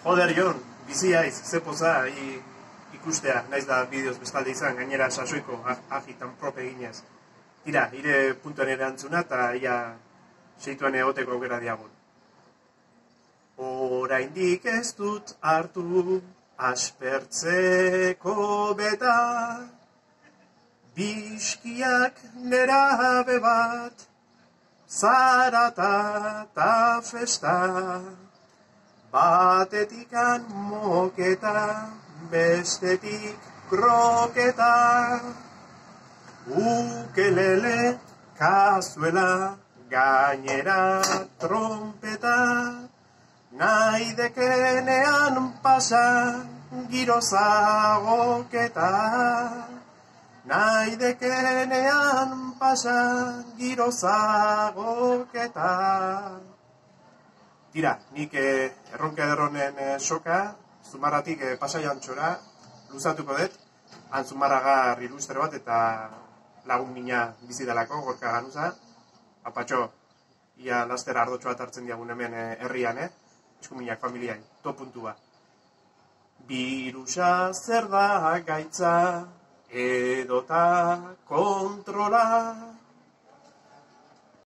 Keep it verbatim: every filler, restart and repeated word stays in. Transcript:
Joder, Jon, bizi haiz, ze poza, i, ikustea, naiz da bideoz bestalde izan, gainera sasoiko agitan prop eginez. Tira, ire puntuen erantzuna eta ia seituan egoteko aukera diagun. Oraindik ez dut hartu aspertzeko beta, biskiak nerabe bat, zarata eta festa, batetikan moketa, bestetik kroketa, ukelele kazuela, gainera trompeta, nahi dekenean pasa giro zagoketa, nahi dekenean pasa giro zagoketa. Tira, nik eh, erronke ederronen eh, soka, Zumarratik eh, Pasaian txora, luzatuko dut, han Zumarragar ilustre bat eta lagun mina bizi delako, Gorka Ganuza. Apatxo, ia laster ardotxo bat hartzen diagun hemen eh, herrian, eh? Eskuminak familiain, to puntua. Birusa zer da gaitza, edota kontrola,